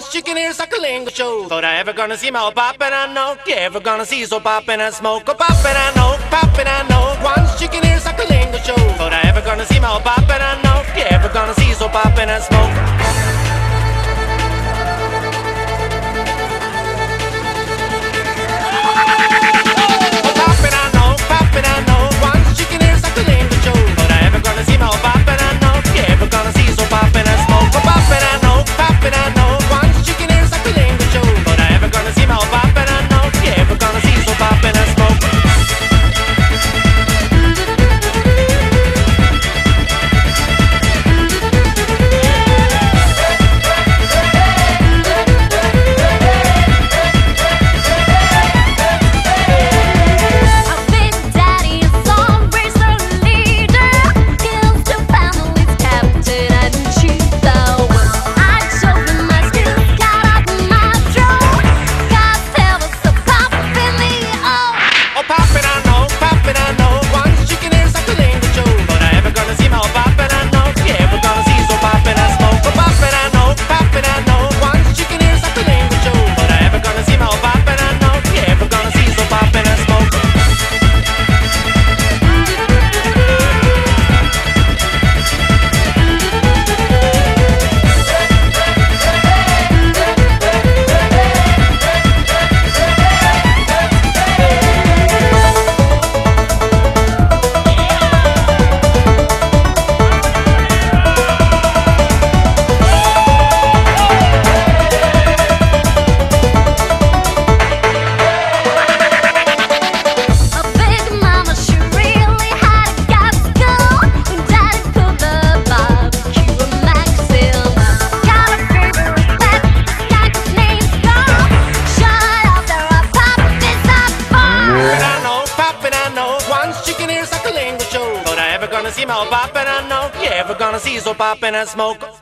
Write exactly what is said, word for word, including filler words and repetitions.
Once chicken ears like a lingo show. Thought I ever gonna see my old pop and I know. You ever gonna see so pop and I smoke. Oh pop and I know, pop and I know. Once chicken ears like a lingo show. Thought I ever gonna see my old pop and I know. You ever gonna see so pop and I smoke. See my old pop and I know. You ever gonna see so pop and I smoke.